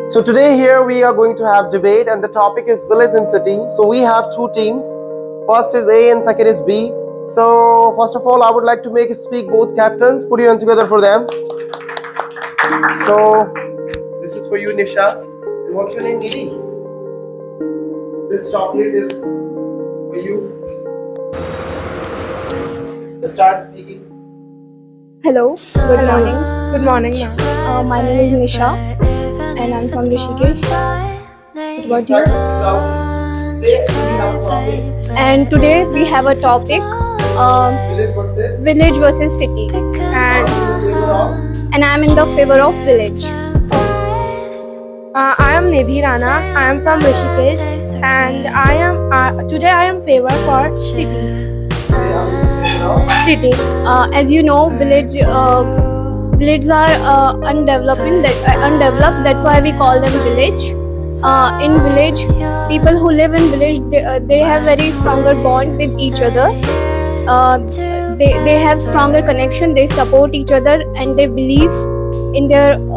So today here we are going to have debate and the topic is village and city. So we have two teams. First is A and second is B. So first of all I would like to make speak both captains. Put your hands together for them. So this is for you, Nisha. And what's your name, Nidhi? This chocolate is for you. Let's start speaking. Hello, good morning. Good morning, ma'am. My name is Nisha and I'm from Rishikesh. What you? And today we have a topic, village versus city. And I'm in the favor of village. I am Nidhi Rana. I am from Rishikesh, and today I am favor for city. As you know, villages are undeveloped. That's why we call them village. In village, people who live in village, they have very stronger bond with each other. They have stronger connection. They support each other and they believe in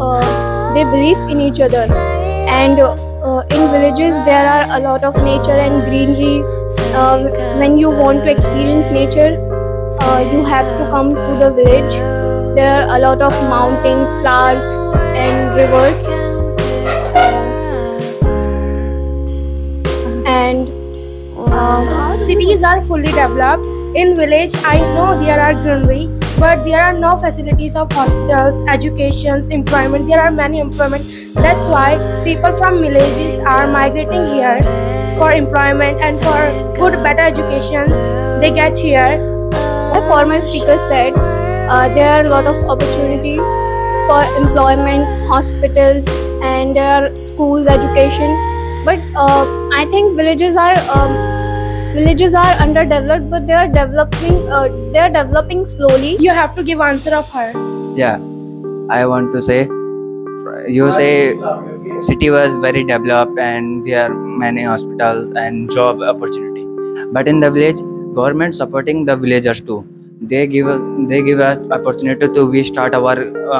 each other. And in villages, there are a lot of nature and greenery. When you want to experience nature, you have to come to the village. There are a lot of mountains, flowers and rivers. And cities are fully developed. In village, I know there are greenery, but there are no facilities of hospitals, education, employment. There are many employment. That's why people from villages are migrating here for employment and for good, better education. They get here. The former speaker said there are a lot of opportunity for employment, hospitals, and there are schools, education. But I think villages are underdeveloped, but they are developing slowly. You have to give answer of her. Yeah, I want to say, you say city was very developed and there are many hospitals and job opportunity. But in the village, government supporting the villagers too. They give us opportunity to we start our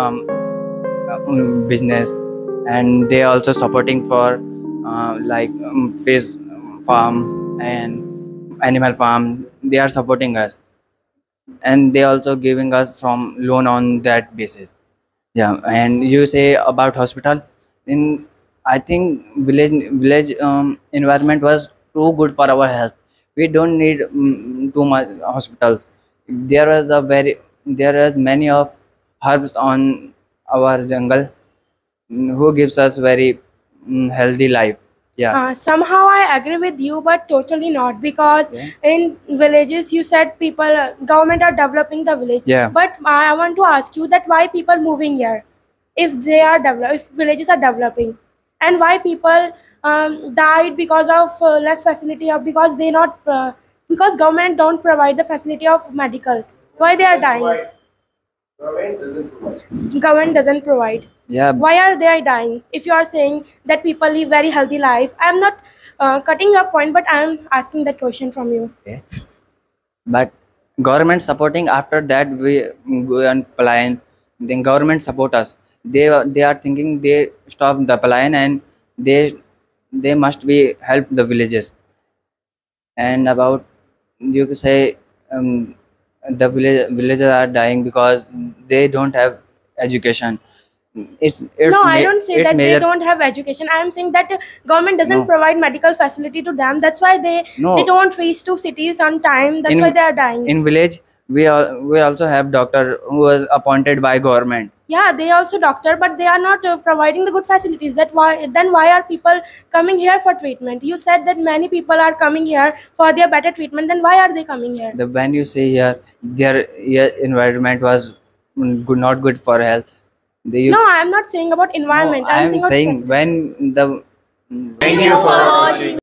business, and they also supporting for fish farm and animal farm. They are supporting us, and they also giving us from loan on that basis. Yeah, and you say about hospital. I think village environment was too good for our health. We don't need too much hospitals. There was many of herbs on our jungle who gives us very healthy life. Yeah. Somehow I agree with you, but totally not, because in villages you said government are developing the village. Yeah. But I want to ask you that why people moving here if villages are developing, and why people died because of less facility, or because because government don't provide the facility of medical. Why they are dying? Government doesn't provide. Yeah. Why are they dying? If you are saying that people live very healthy life, I am not cutting your point, but I am asking that question from you. Okay. But government supporting, after that we go and palayan. Then government support us. They are thinking they stop the palayan, and they must be help the villages. And about, you could say, the villagers are dying because they don't have education. No, I don't say that they don't have education. I am saying that government doesn't provide medical facility to them. That's why they don't reach to cities on time. That's why they are dying. In village, we also have doctor who was appointed by government. Yeah, they also doctor, but they are not providing the good facilities. Then why are people coming here for treatment? You said that many people are coming here for their better treatment. Then why are they coming here? When you say here, their environment was not good for health. No, I am not saying about environment. I am saying when the. Thank you for watching.